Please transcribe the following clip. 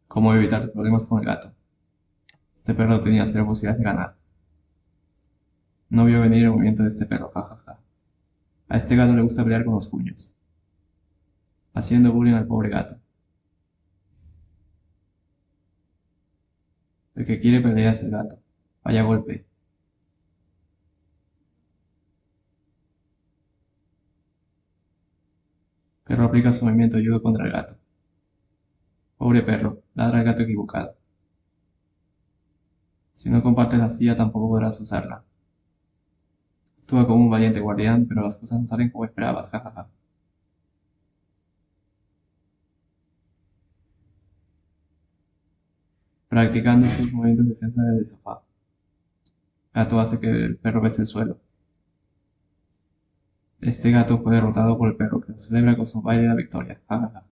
¿Cómo evitar problemas con el gato? Este perro tenía cero posibilidades de ganar. No vio venir el movimiento de este perro, jajaja. A este gato le gusta pelear con los puños, haciendo bullying al pobre gato. El que quiere pelea es el gato. Vaya golpe. Perro aplica su movimiento judo contra el gato. Pobre perro, ladra el gato equivocado. Si no compartes la silla tampoco podrás usarla. Actúa como un valiente guardián, pero las cosas no salen como esperabas, jajaja. Practicando sus movimientos de defensa desde el sofá. Gato hace que el perro bese el suelo. Este gato fue derrotado por el perro que celebra con su baile la victoria, jajaja.